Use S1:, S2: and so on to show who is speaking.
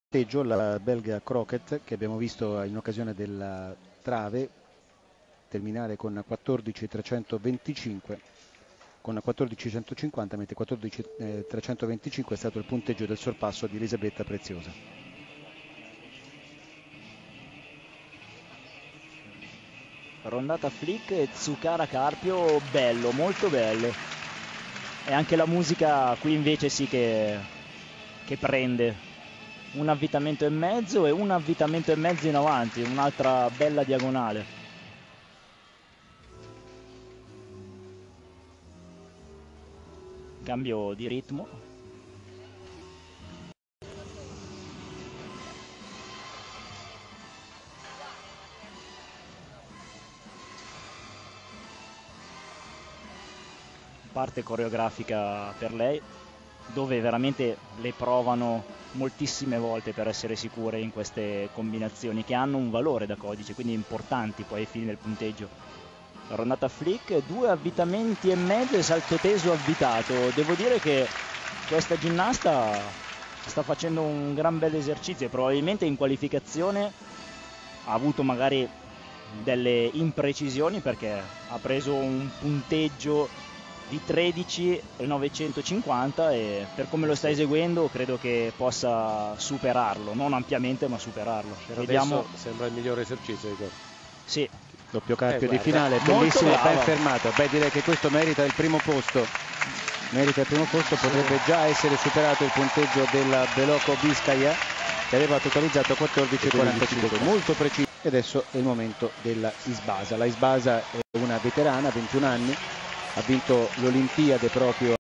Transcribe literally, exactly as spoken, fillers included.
S1: punteggio la belga Croquet, che abbiamo visto in occasione della trave terminare con quattordici trecentoventicinque, con quattordici centocinquanta, mentre quattordici trecentoventicinque è stato il punteggio del sorpasso di Elisabetta Preziosa.
S2: Rondata Flick e Tsukara Carpio, bello, molto bello. E anche la musica qui invece sì che, che prende. Un avvitamento e mezzo e un avvitamento e mezzo in avanti, un'altra bella diagonale. Cambio di ritmo. Parte coreografica per lei, dove veramente le provano moltissime volte per essere sicure in queste combinazioni che hanno un valore da codice, quindi importanti poi ai fini del punteggio. Rondata Flick, due avvitamenti e mezzo e salto teso avvitato. Devo dire che questa ginnasta sta facendo un gran bel esercizio e probabilmente in qualificazione ha avuto magari delle imprecisioni, perché ha preso un punteggio di tredici e novecentocinquanta e per come lo sta eseguendo credo che possa superarlo, non ampiamente ma superarlo.
S3: Per
S2: Vediamo.
S3: Sembra il migliore esercizio di gol.
S2: Sì.
S1: Doppio Carpio
S3: eh,
S1: di finale, bellissimo, ben fermato. Beh, direi che questo merita il primo posto. Merita il primo posto, potrebbe già essere superato il punteggio della Beloco Biscaya, che aveva totalizzato quattordici quarantacinque, molto preciso. E adesso è il momento della Isbasa. La Isbasa è una veterana, ventuno anni, ha vinto l'Olimpiade proprio